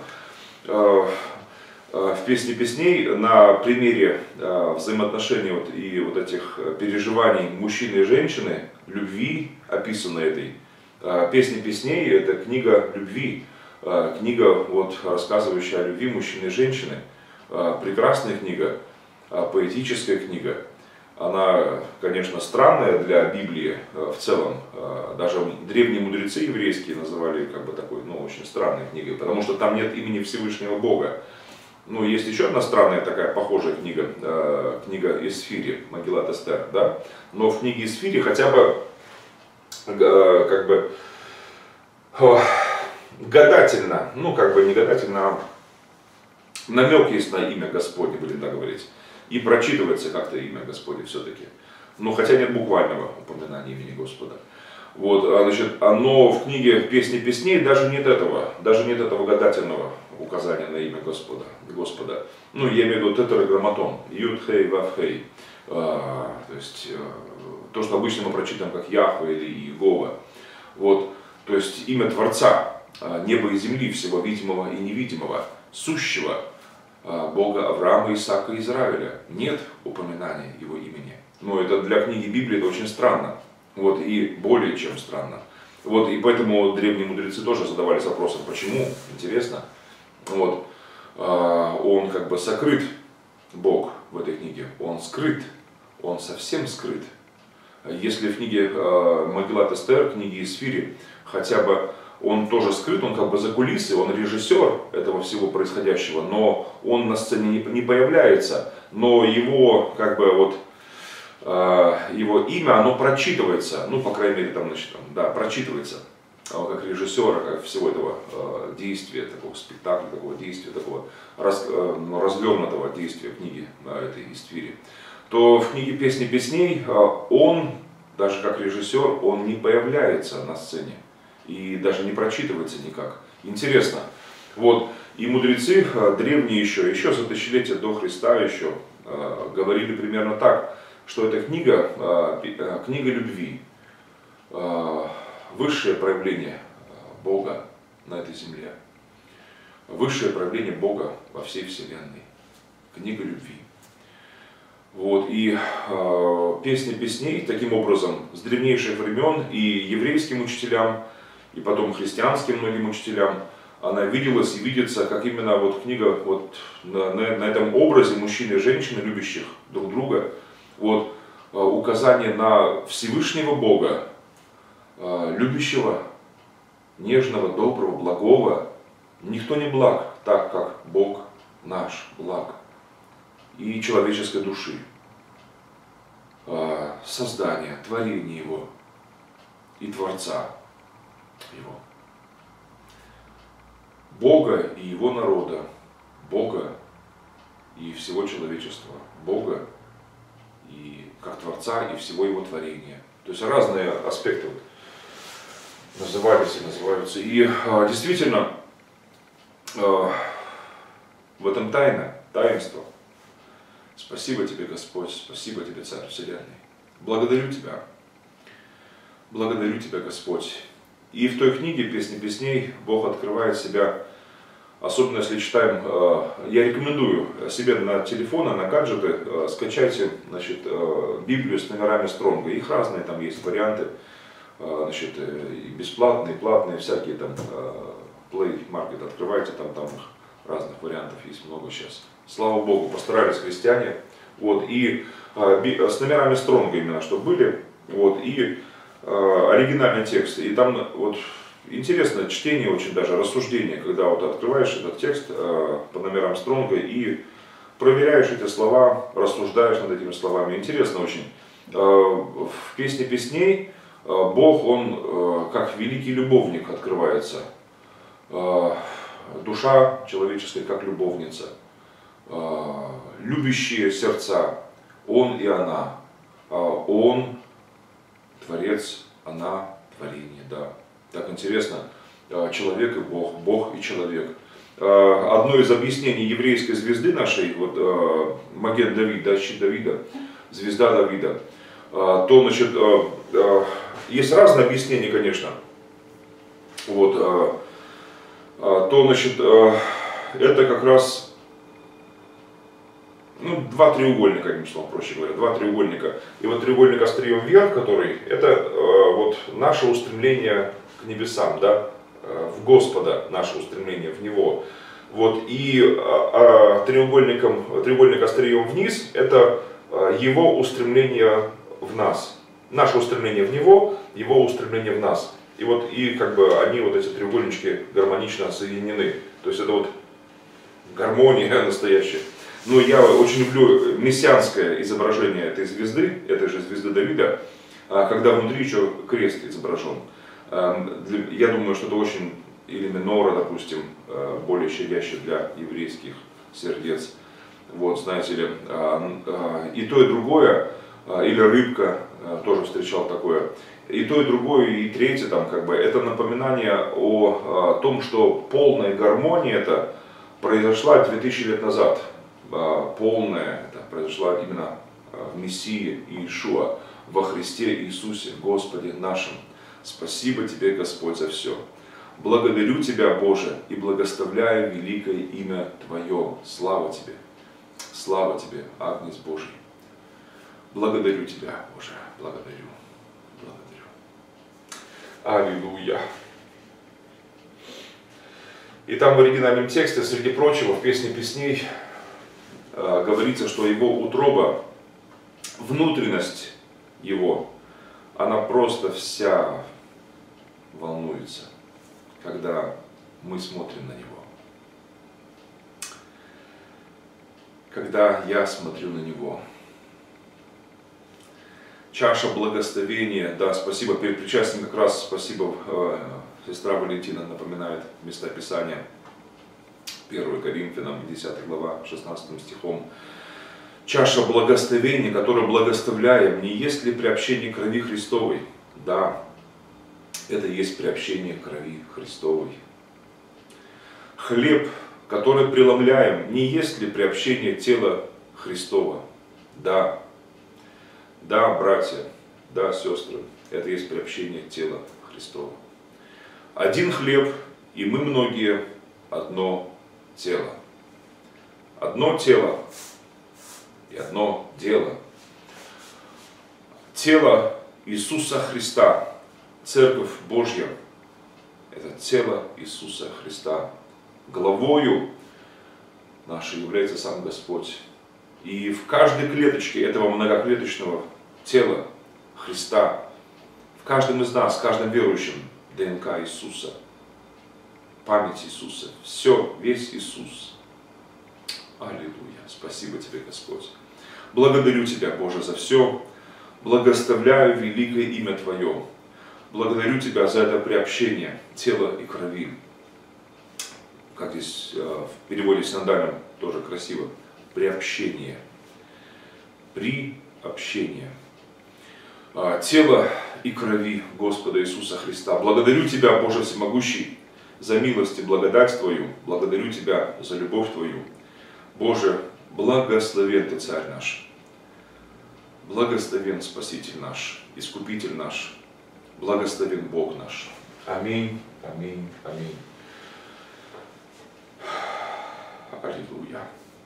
э, в «Песне песней» на примере э, взаимоотношений вот, и вот этих переживаний мужчины и женщины, любви, описанной этой. Э, «Песни песней» — это книга любви, э, книга, вот, рассказывающая о любви мужчины и женщины. Э, прекрасная книга, э, поэтическая книга. Она, конечно, странная для Библии э, в целом. Э, даже древние мудрецы еврейские называли, как бы, такой, ну, очень странной книгой, потому что там нет имени Всевышнего Бога. Ну, есть еще одна странная такая похожая книга, э, книга Эсфири, Магилат Эстер, да? Но в книге Эсфири хотя бы, э, как бы, э, гадательно, ну, как бы не гадательно, а намек есть на имя Господне, будем так говорить. И прочитывается как-то имя Господне все-таки. Ну, хотя нет буквального упоминания имени Господа. Вот, значит, но в книге «Песни песней» даже нет этого, даже нет этого гадательного указания на имя Господа. Господа. Ну, я имею в виду тетраграмматон, Юд, Хей, Вав, Хей. А, то есть, то, что обычно мы прочитаем как Яхве или Иегова. Вот, то есть, имя Творца, неба и земли, всего видимого и невидимого, сущего, Бога Авраама, Исаака и Израиля. Нет упоминания его имени. Но это для книги Библии это очень странно. Вот, и более чем странно. Вот, и поэтому древние мудрецы тоже задавались вопросом, почему, интересно. Вот, он как бы сокрыт, Бог в этой книге, он скрыт, он совсем скрыт. Если в книге Магилат Эстер, книге Эсфири, хотя бы он тоже скрыт, он как бы за кулисой, он режиссер этого всего происходящего, но он на сцене не появляется, но его, как бы, вот, его имя, оно прочитывается, ну, по крайней мере, там, значит, да, прочитывается, как режиссера, как всего этого э, действия, такого спектакля, такого действия, такого раз, э, развернутого действия книги э, этой Эсфири, то в книге «Песни песней» э, он, даже как режиссер, он не появляется на сцене и даже не прочитывается никак. Интересно. Вот, и мудрецы э, древние еще, еще за тысячелетия до Христа еще э, говорили примерно так, что эта книга, э, книга любви, э, высшее проявление Бога на этой земле, высшее проявление Бога во всей вселенной, книга любви. Вот, и э, «Песни песней» таким образом с древнейших времен и еврейским учителям, и потом христианским многим учителям, она виделась и видится, как именно вот книга вот на, на, на этом образе мужчины и женщины, любящих друг друга, вот указание на Всевышнего Бога, любящего, нежного, доброго, благого. Никто не благ так, как Бог наш благ. И человеческой души, создания, творения Его и Творца Его. Бога и Его народа, Бога и всего человечества, Бога и как Творца и всего Его творения. То есть разные аспекты вот назывались и называются. И а, действительно, а, в этом тайна, таинство. Спасибо Тебе, Господь, спасибо Тебе, Царь Вселенной. Благодарю Тебя. Благодарю Тебя, Господь. И в той книге «Песни песней» Бог открывает себя, особенно если читаем, я рекомендую себе на телефоны, на гаджеты, скачайте, значит, Библию с номерами Стронга. Их разные там есть варианты, значит, и бесплатные, и платные, всякие там, Play Market открывайте, там, там разных вариантов есть много сейчас. Слава Богу, постарались христиане. Вот, и с номерами Стронга именно, чтобы были. Вот, и оригинальный текст. И там вот интересно чтение, очень даже рассуждение, когда вот открываешь этот текст по номерам Стронга и проверяешь эти слова, рассуждаешь над этими словами. Интересно очень. В «Песне песней» Бог, Он как великий любовник открывается. Душа человеческая как любовница. Любящие сердца. Он и она. Он Творец, она творение, да. Так интересно, человек и Бог, Бог и человек. Одно из объяснений еврейской звезды нашей, вот Маген Давид, да, щит Давида, звезда Давида, то, значит, есть разные объяснения, конечно. Вот, то, значит, это как раз ну, два треугольника, одним словом, проще говоря, два треугольника. И вот треугольник острием вверх, который, это э, вот наше устремление к небесам, да, э, в Господа, наше устремление в Него. Вот, и э, э, треугольником, треугольник острием вниз, это э, Его устремление в нас. Наше устремление в Него, Его устремление в нас. И вот, и как бы они, вот эти треугольнички, гармонично соединены. То есть это вот гармония настоящая. Но я очень люблю мессианское изображение этой звезды, этой же звезды Давида, когда внутри еще крест изображен. Я думаю, что это очень, или минора, допустим, более щадяще для еврейских сердец. Вот, знаете ли, и то, и другое, или рыбка, тоже встречал такое, и то, и другое, и третье, там, как бы, это напоминание о том, что полная гармония это произошла две тысячи лет назад. Полная, это произошла именно в Мессии Иешуа, во Христе Иисусе, Господе нашим. Спасибо Тебе, Господь, за все. Благодарю Тебя, Боже, и благословляю великое имя Твое. Слава Тебе, слава Тебе, Агнец Божий. Благодарю Тебя, Боже, благодарю, благодарю. Аллилуйя. И там в оригинальном тексте, среди прочего, в «Песне песней» говорится, что Его утроба, внутренность Его, она просто вся волнуется, когда мы смотрим на Него. Когда я смотрю на Него. Чаша благословения, да, спасибо, перед причастием как раз, спасибо, э, сестра Валентина напоминает места Писания. первое Коринфянам, десятая глава, шестнадцатым стихом. Чаша благословения, которую благословляем, не есть ли приобщение крови Христовой? Да, это есть приобщение крови Христовой. Хлеб, который преломляем, не есть ли приобщение тела Христова? Да, да, братья, да, сестры, это есть приобщение тела Христова. Один хлеб, и мы многие одно тело. Одно тело и одно дело. Тело Иисуса Христа, Церковь Божья, Это тело Иисуса Христа. Главою нашей является сам Господь. И в каждой клеточке этого многоклеточного тела Христа, в каждом из нас, в каждом верующем ДНК Иисуса, память Иисуса, все, весь Иисус. Аллилуйя. Спасибо Тебе, Господь. Благодарю Тебя, Боже, за все. Благословляю великое имя Твое. Благодарю Тебя за это приобщение тела и крови. Как здесь в переводе синодальном тоже красиво. Приобщение. Приобщение. Тела и крови Господа Иисуса Христа. Благодарю Тебя, Боже Всемогущий, за милость и благодать Твою. Благодарю Тебя за любовь Твою. Боже, благословен Ты, Царь наш. Благословен Спаситель наш, Искупитель наш. Благословен Бог наш. Аминь, аминь, аминь. Аллилуйя.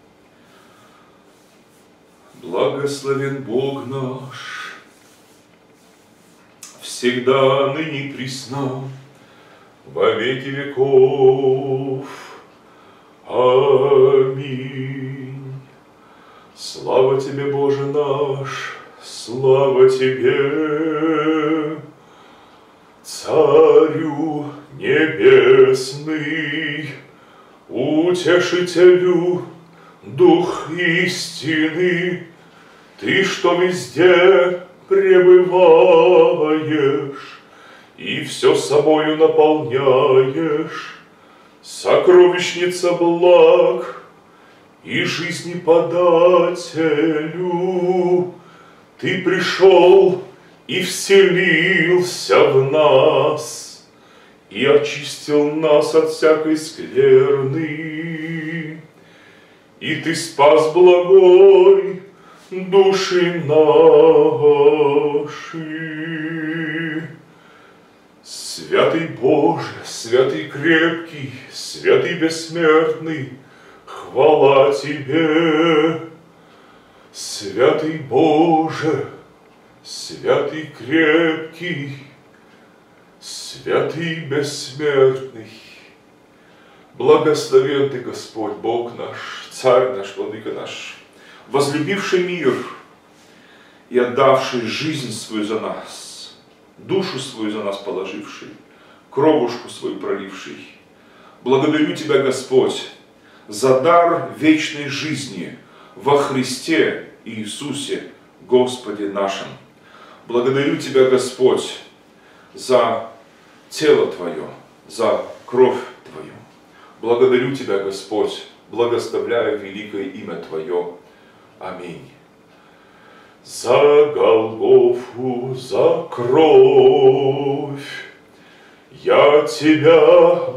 Благословен Бог наш, всегда, ныне и присно, во веки веков. Аминь. Слава Тебе, Боже наш, слава Тебе, Царю небесный, Утешителю, Дух истины, Ты, что везде пребываешь и все собою наполняешь, сокровищница благ и жизни подателю, Ты пришел и вселился в нас, и очистил нас от всякой скверны, и Ты спас благой души наши. Святый Боже, святый крепкий, святый бессмертный, хвала Тебе. Святый Боже, святый крепкий, святый бессмертный, благословен Ты, Господь, Бог наш, Царь наш, Владыка наш, возлюбивший мир и отдавший жизнь свою за нас, душу свою за нас положивший, кровушку свою проливший. Благодарю Тебя, Господь, за дар вечной жизни во Христе Иисусе, Господе нашим. Благодарю Тебя, Господь, за тело Твое, за кровь Твою. Благодарю Тебя, Господь, благословляю великое имя Твое. Аминь. За Голгофу, за кровь я Тебя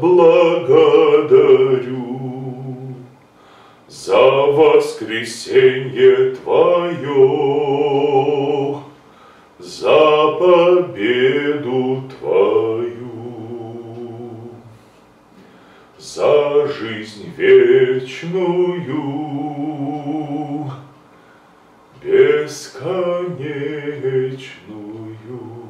благодарю, за воскресенье Твое, за победу Твою, за жизнь вечную, бесконечную.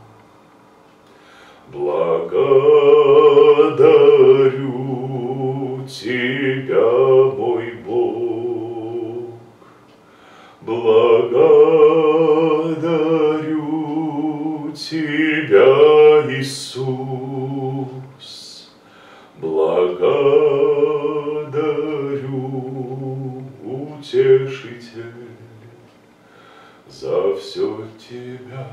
Благодарю Тебя, мой Бог, благодарю Тебя, Иисус, благодарю, Утешитель, за все Тебя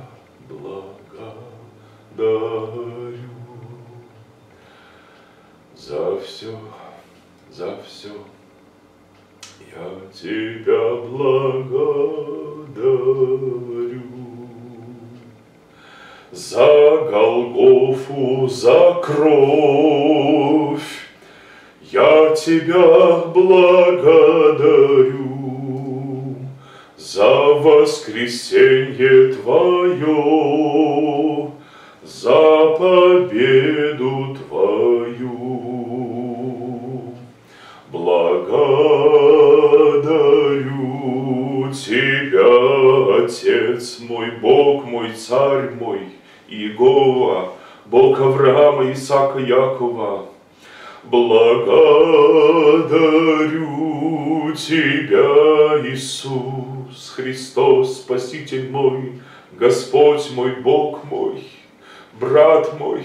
благодарю, за все, за все я Тебя благодарю, за Голгофу, за кровь я Тебя благодарю, за воскресенье Твое, за победу Твою. Благодарю Тебя, Отец мой, Бог мой, Царь мой, Иегова, Бог Авраама, Исаака, Якова, благодарю Тебя, Иисус Христос, Спаситель мой, Господь мой, Бог мой, брат мой.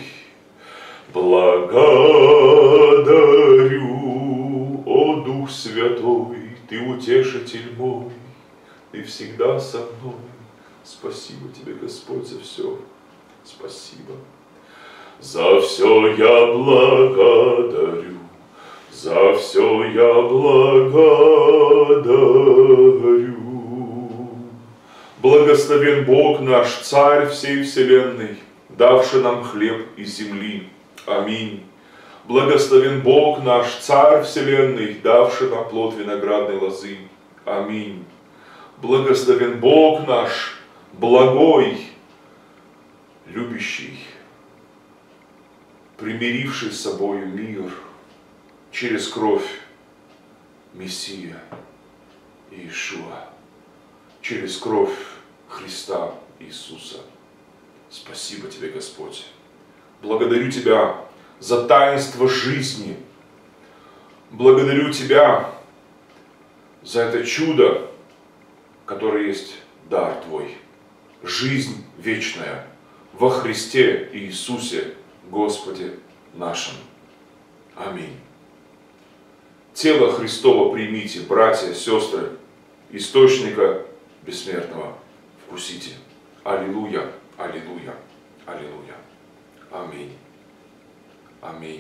Благодарю, о Дух Святой, Ты утешитель мой, Ты всегда со мной. Спасибо Тебе, Господь, за все. Спасибо. За все я благодарю, за все я благодарю. Благословен Бог наш, Царь всей вселенной, давший нам хлеб из земли. Аминь. Благословен Бог наш, Царь вселенной, давший нам плод виноградной лозы. Аминь. Благословен Бог наш, благой, любящий, примиривший с собою мир через кровь Мессия Иешуа, через кровь Христа Иисуса. Спасибо Тебе, Господь. Благодарю Тебя за таинство жизни. Благодарю Тебя за это чудо, которое есть дар Твой. Жизнь вечная во Христе Иисусе Господе нашим. Аминь. Тело Христово примите, братья, сестры, источника бессмертного вкусите. Аллилуйя, аллилуйя, аллилуйя. Аминь. Аминь.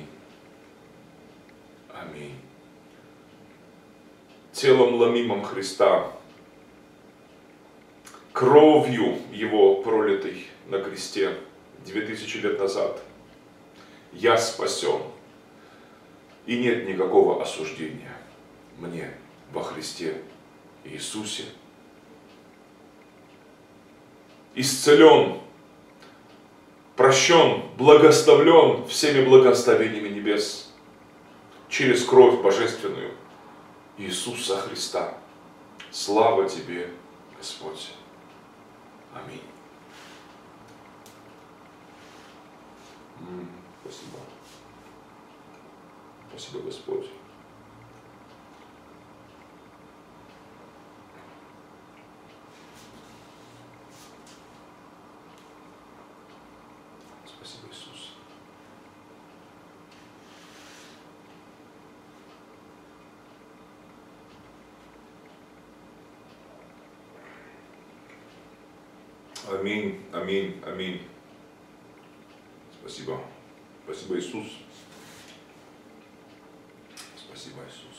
Аминь. Телом ломимым Христа, кровью Его пролитой на кресте две тысячи лет назад, я спасен, и нет никакого осуждения мне во Христе Иисусе. Исцелен, прощен, благословлен всеми благословениями небес через кровь божественную Иисуса Христа. Слава Тебе, Господь. Аминь. Спасибо. Спасибо, Господь. Спасибо, Иисус. Аминь, аминь, аминь. Спасибо. Спасибо, Иисус. Спасибо, Иисус.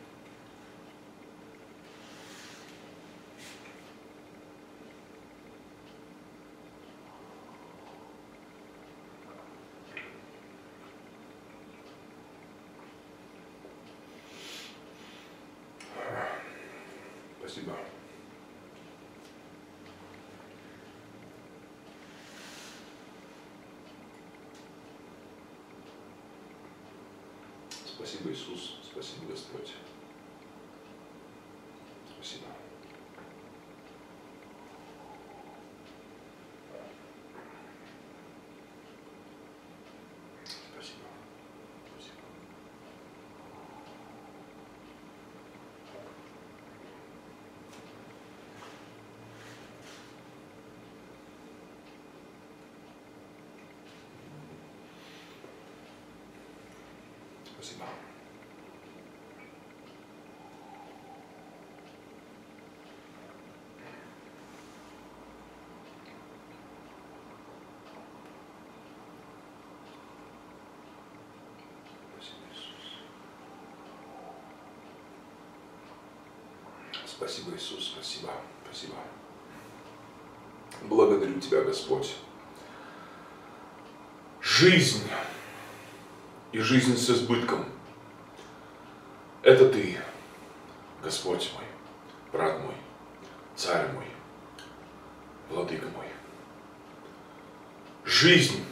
Спасибо. Спасибо, Иисус. Спасибо, Господь. Спасибо. Спасибо. Спасибо. Спасибо. Спасибо, Иисус, спасибо, спасибо. Благодарю Тебя, Господь. Жизнь и жизнь с избытком – это Ты, Господь мой, брат мой, царь мой, владыка мой. Жизнь,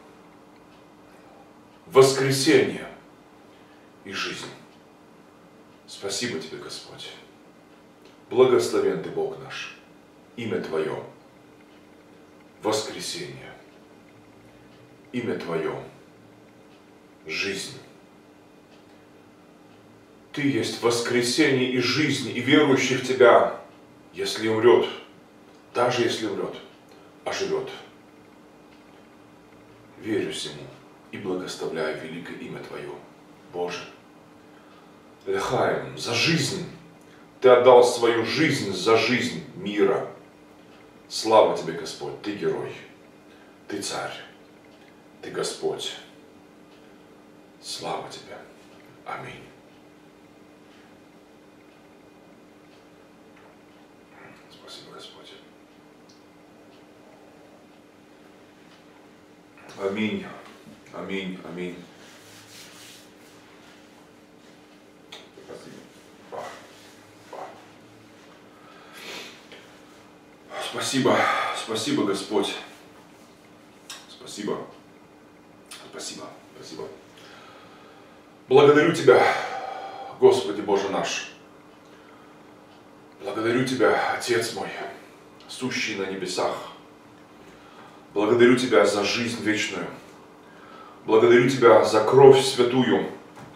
воскресение и жизнь. Спасибо Тебе, Господь. Благословен Ты, Бог наш, имя Твое, воскресение имя Твое – жизнь. Ты есть воскресение и жизнь, и верующий в Тебя, если умрет, даже если умрет, оживет. Верю всему и благословляю великое имя Твое, Боже. Лехаем, за жизнь. Ты отдал свою жизнь за жизнь мира. Слава Тебе, Господь, Ты герой, Ты царь, Ты Господь. Слава Тебе. Аминь. Спасибо, Господь. Аминь. Аминь. Аминь. Спасибо, спасибо, Господь. Спасибо, спасибо, спасибо. Благодарю Тебя, Господи Боже наш. Благодарю Тебя, Отец мой, сущий на небесах. Благодарю Тебя за жизнь вечную. Благодарю Тебя за кровь святую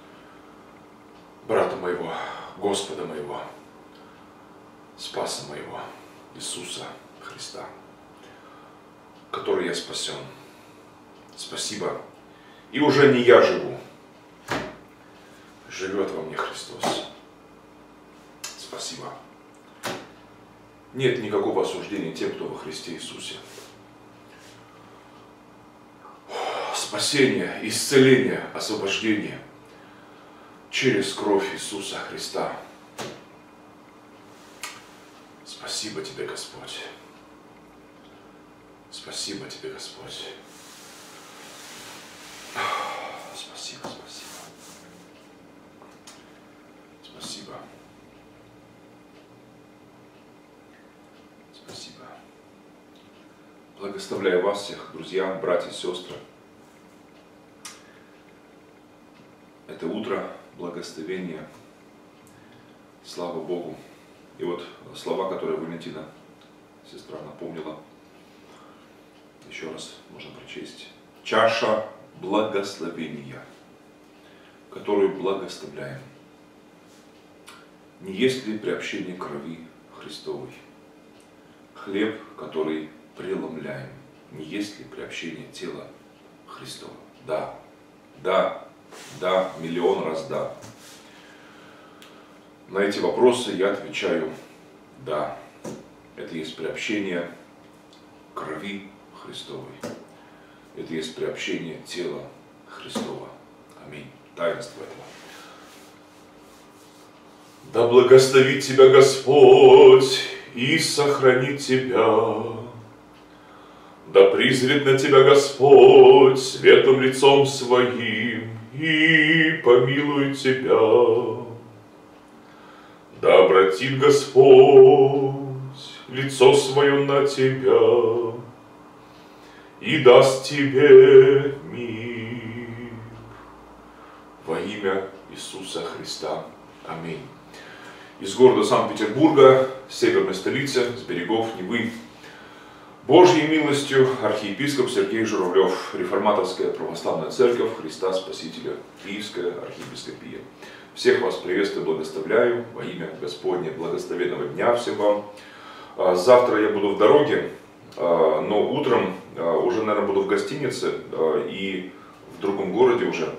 брата моего, Господа моего, Спаса моего, Иисуса Христа, который я спасен. Спасибо. И уже не я живу, живет во мне Христос. Спасибо. Нет никакого осуждения тем, кто во Христе Иисусе. Спасение, исцеление, освобождение через кровь Иисуса Христа. Спасибо Тебе, Господь. Спасибо Тебе, Господь. Спасибо, спасибо. Спасибо. Спасибо. Благословляю вас всех, друзья, братья, сестры. Это утро благословения. Слава Богу. И вот слова, которые Валентина, сестра, напомнила, еще раз можно прочесть. Чаша благословения, которую благословляем, не есть ли приобщение крови Христовой? Хлеб, который преломляем, не есть ли приобщение тела Христова? Да, да, да, миллион раз да. На эти вопросы я отвечаю да. Это есть приобщение крови Христовой. Это есть приобщение тела Христова. Аминь. Таинство этого. Да благословит тебя Господь и сохранит тебя. Да призрит на тебя Господь светлым лицом своим и помилует тебя. Да обратит Господь лицо свое на тебя и даст тебе мир. Во имя Иисуса Христа. Аминь. Из города Санкт-Петербурга, северной столицы, с берегов Невы. Божьей милостью архиепископ Сергей Журавлев, Реформаторская православная церковь Христа Спасителя, Киевская архиепископия. Всех вас приветствую, благословляю во имя Господне. Благословенного дня всем вам. Завтра я буду в дороге, но утром уже, наверное, буду в гостинице и в другом городе уже.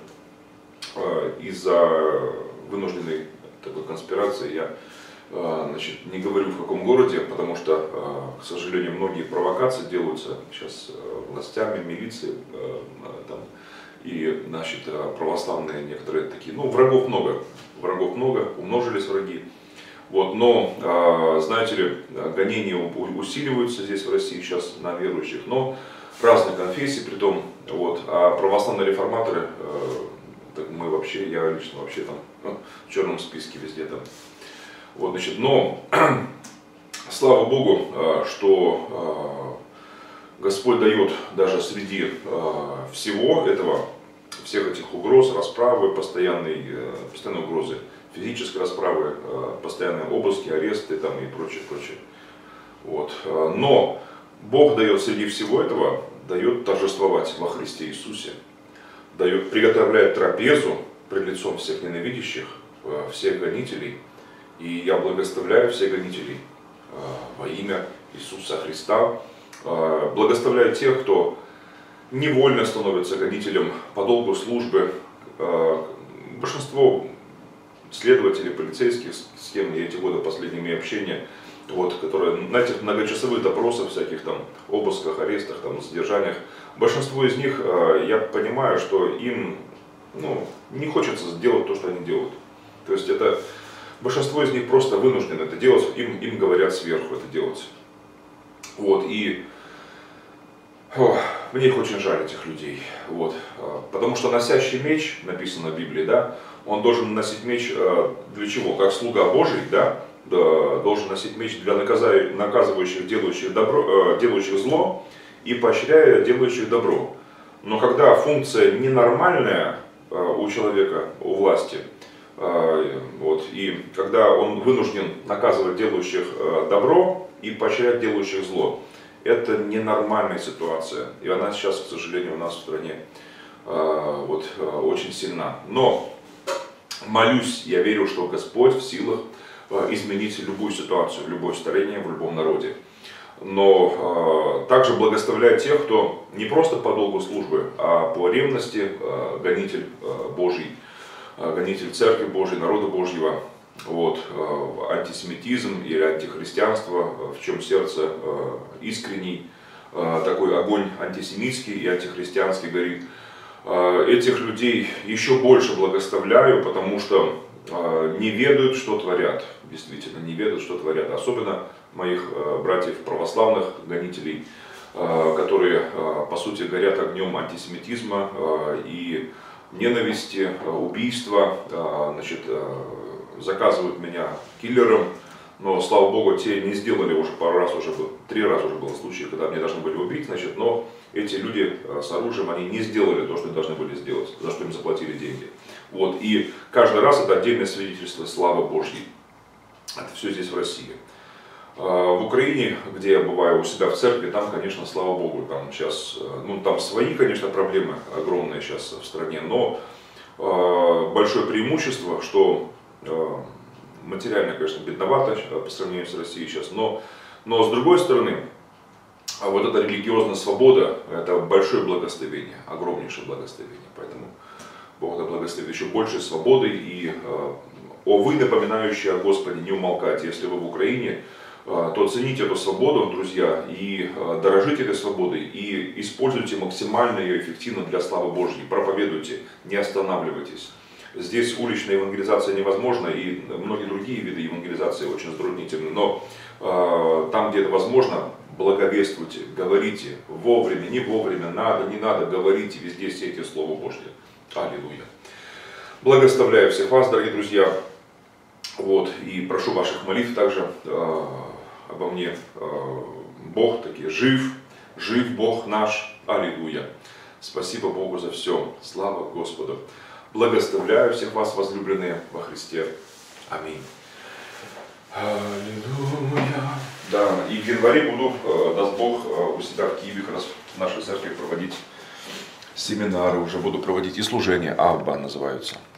Из-за вынужденной такой конспирации я, значит, не говорю в каком городе, потому что, к сожалению, многие провокации делаются сейчас властями, милицией, там, и, значит, православные некоторые такие, ну, врагов много, врагов много, умножились враги. Вот, но, знаете ли, гонения усиливаются здесь в России сейчас на верующих, но разных конфессий, притом, вот, а православные реформаторы, так мы вообще, я лично вообще там ну, в черном списке везде там. Вот, значит, но слава Богу, что Господь дает даже среди всего этого, всех этих угроз, расправы, постоянной, постоянной угрозы, физической расправы, постоянные обыски, аресты там, и прочее, прочее. Вот. Но Бог дает среди всего этого дает торжествовать во Христе Иисусе, дает, приготовляет трапезу пред лицом всех ненавидящих, всех гонителей. И я благословляю всех гонителей во имя Иисуса Христа. Благословляю тех, кто невольно становится гонителем по долгу службы. Большинство следователей, полицейских, с кем я эти годы последние имею общение, вот, которые на этих многочасовых допросах, всяких там обысках, арестах, там, задержаниях, большинство из них, я понимаю, что им ну, не хочется сделать то, что они делают. То есть это большинство из них просто вынуждены это делать, им, им говорят сверху это делать. Вот, и о, мне их очень жаль, этих людей. Вот, потому что носящий меч, написано в Библии, да, он должен носить меч для чего? Как слуга Божий, да, должен носить меч для наказывающих, делающих, добро, делающих зло и поощряя делающих добро. Но когда функция ненормальная у человека, у власти, вот, и когда он вынужден наказывать делающих добро и поощрять делающих зло, это ненормальная ситуация. И она сейчас, к сожалению, у нас в стране вот, очень сильна. Но молюсь, я верю, что Господь в силах изменить любую ситуацию, любое строение в любом народе. Но э, также благословляю тех, кто не просто по долгу службы, а по ревности э, гонитель э, Божий, э, гонитель Церкви Божьей, народа Божьего. Вот, э, антисемитизм или антихристианство, э, в чем сердце э, искренний, э, такой огонь антисемитский и антихристианский горит. Э, этих людей еще больше благословляю, потому что э, не ведают, что творят. Действительно, не ведают, что творят. Особенно моих э, братьев православных гонителей, э, которые, э, по сути, горят огнем антисемитизма э, и ненависти, э, убийства, э, значит, э, заказывают меня киллером, но, слава Богу, те не сделали уже пару раз, уже три раза уже было случай, когда мне должны были убить, значит, но эти люди с оружием, они не сделали то, что они должны были сделать, за что им заплатили деньги. Вот, и каждый раз это отдельное свидетельство славы Божьей. Это все здесь в России. В Украине, где я бываю у себя в церкви, там, конечно, слава Богу, там сейчас, ну, там свои, конечно, проблемы огромные сейчас в стране, но большое преимущество, что материально, конечно, бедновато по сравнению с Россией сейчас, но, но с другой стороны, вот эта религиозная свобода, это большое благословение, огромнейшее благословение, поэтому Бог да благословит еще больше свободы и о вы, напоминающие о Господе, не умолкайте. Если вы в Украине, то цените эту свободу, друзья, и дорожите этой свободой, и используйте максимально ее эффективно для славы Божьей. Проповедуйте, не останавливайтесь. Здесь уличная евангелизация невозможна, и многие другие виды евангелизации очень затруднительны, но э, там, где это возможно, благовествуйте, говорите вовремя, не вовремя, надо, не надо, говорите, везде сейте Слово Божье. Аллилуйя. Благословляю всех вас, дорогие друзья, вот, и прошу ваших молитв также э, обо мне. Э, Бог таки жив, жив Бог наш, аллилуйя. Спасибо Богу за все, слава Господу. Благословляю всех вас, возлюбленные во Христе. Аминь. Аллилуйя. Да, и в январе буду, даст Бог, у себя в Киеве, как раз в нашей церкви проводить семинары, уже буду проводить и служения, Абба называются.